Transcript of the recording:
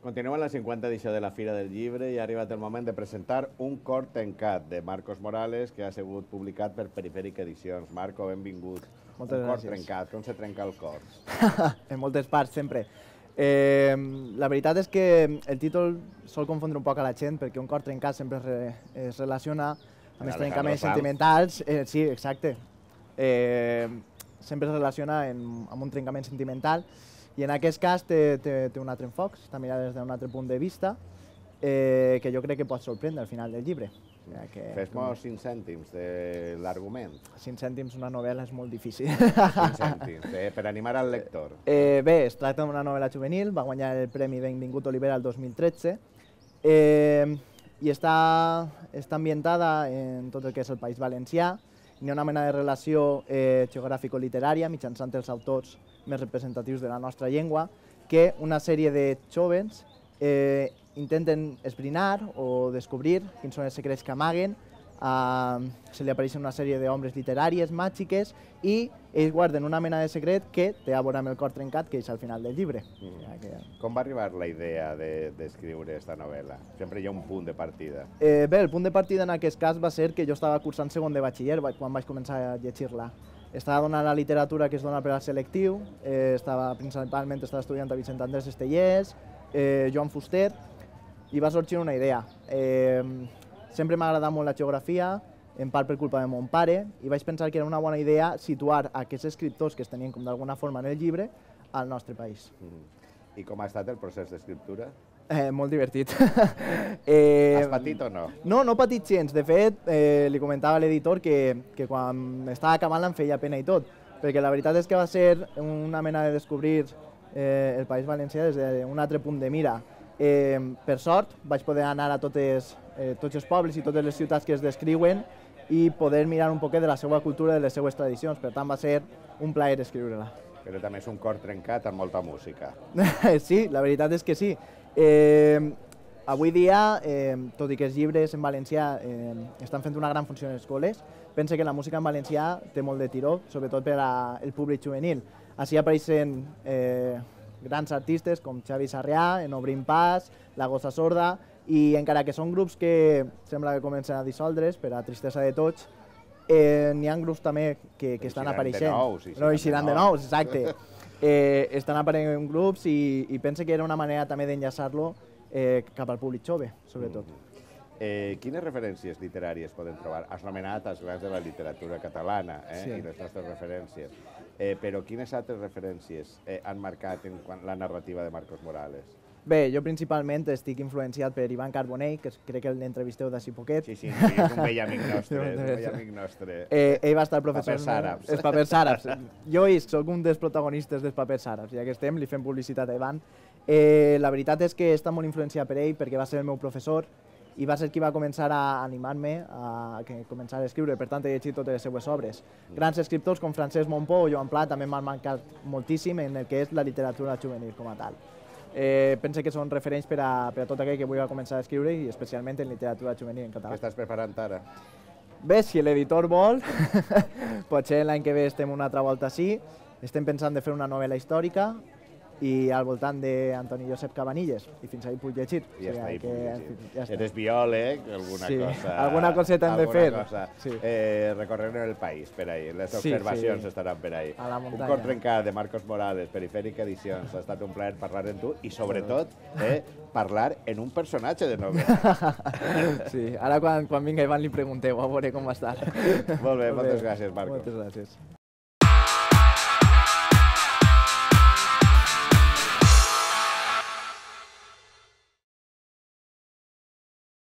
Continuem en la 50 edició de la Fira del Llibre i ha arribat el moment de presentar Un cor trencat, de Marcos Morales, que ha sigut publicat per Perifèric Edicions. Marco, benvingut. Moltes Un cor gràcies. trencat, com se trenca el cor? En moltes parts, sempre. La veritat és que el títol sol confondre un poc a la gent, perquè un cor trencat sempre es relaciona amb els trencaments sentimentals. Sí, exacte. Sempre es relaciona amb un trencament sentimental, i en aquest cas té un altre enfoc, està mirat des d'un altre punt de vista, que jo crec que pot sorprendre al final del llibre. Fes-nos 5 cèntims de l'argument. 5 cèntims una novel·la és molt difícil. 5 cèntims, per animar al lector. Bé, es tracta d'una novel·la juvenil, va guanyar el Premi Benvingut Olivera el 2013, i està ambientada en tot el que és el País Valencià. Hi ha una mena de relació geogràfico-literària mitjançant els autors més representatius de la nostra llengua, que una sèrie de jóvens intenten esbrinar o descobrir quins són els secrets que amaguen. Se li apareixen una sèrie d'ombres literàries, màgiques, i ells guarden una mena de secret que té a veure amb el cor trencat, que és al final del llibre. Com va arribar la idea d'escriure aquesta novel·la? Sempre hi ha un punt de partida. Bé, el punt de partida en aquest cas va ser que jo estava cursant segon de batxiller quan vaig començar a llegir-la. Estava donant la literatura que es dona per al selectiu, principalment estava estudiant a Vicent Andrés Estellers, Joan Fuster, i va sorgir una idea. Sempre m'ha agradat molt la geografia, en part per culpa de mon pare, i vaig pensar que era una bona idea situar aquests escriptors que es tenien com d'alguna forma en el llibre al nostre país. I com ha estat el procés d'escriptura? Molt divertit. Has patit o no? No, no he patit gens. De fet, li comentava a l'editor que quan estava acabant em feia pena i tot, perquè la veritat és que va ser una mena de descobrir el País Valencià des d'un altre punt de mira. Per sort, vaig poder anar a tots els pobles i totes les ciutats que es descriuen i poder mirar un poquet de la seva cultura i de les seues tradicions. Per tant, va ser un plaer escriure-la. Però també és un cor trencat amb molta música. Sí, la veritat és que sí. Avui dia, tot i que els llibres en valencià estan fent una gran funció en les escoles, pense que la música en valencià té molt de tiró, sobretot per al públic juvenil. Així apareixen grans artistes com Xavi Sarrià, en Obrim Pas, La Gossa Sorda, i encara que són grups que sembla que comencen a dissoldre's per a tristesa de tots, n'hi ha grups també que estan apareixent. No, eixiran de nous, exacte. Estan apareixent grups i pense que era una manera també d'enllaçar-lo cap al públic jove, sobretot. Quines referències literàries podem trobar? Has nomenat els grans de la literatura catalana i les nostres referències, però quines altres referències han marcat la narrativa de Marcos Morales? Bé, jo principalment estic influenciat per Ivan Carbonell, que crec que l'entrevisteu d'ací poquet. Sí, és un vell amic nostre. Ell va estar professor... Papers àrabs. Els papers àrabs. Jo soc un dels protagonistes dels papers àrabs, ja que estem, li fem publicitat a Ivan. La veritat és que està molt influenciat per ell, perquè va ser el meu professor, i va ser qui va començar a animar-me a començar a escriure, per tant he llegit totes les seues obres. Grans escriptors com Francesc Mompó o Joan Pla també m'han marcat moltíssim en el que és la literatura juvenil com a tal. Penso que són referents per a tot aquell que vulgui començar a escriure i especialment en literatura juvenil en català. Què estàs preparant ara? Bé, si l'editor vol, potser l'any que ve estem una altra volta així. Estem pensant de fer una novel·la històrica i al voltant d'Antoni Josep Cabanilles, i fins ahir puc llegir. I està ahí puc llegir. Eres biòleg, alguna coseta hem de fer. Recorrent el país per ahí, les observacions estaran per ahí. Un cor trencat de Marcos Morales, Perifèric Edicions, ha estat un plaer parlar amb tu i sobretot parlar en un personatge de novel·la. Sí, ara quan vinga Ivan li pregunteu, a veure com va estar. Molt bé, moltes gràcies, Marcos. Moltes gràcies.